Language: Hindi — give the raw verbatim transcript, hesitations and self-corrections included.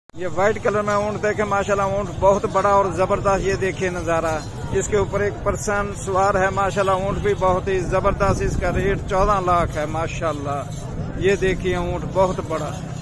ये व्हाइट कलर में ऊँट देखे माशाल्लाह, ऊँट बहुत बड़ा और जबरदस्त। ये देखिए नजारा, इसके ऊपर एक पर्सन सवार है माशाल्लाह। ऊँट भी बहुत ही जबरदस्त, इसका रेट चौदह लाख है माशाल्लाह। ये देखिए ऊँट बहुत बड़ा।